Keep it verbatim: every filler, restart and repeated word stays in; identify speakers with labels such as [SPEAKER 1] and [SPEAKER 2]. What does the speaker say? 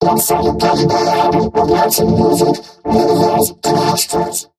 [SPEAKER 1] Let's say you get it, with lots of music, new hits, and extras.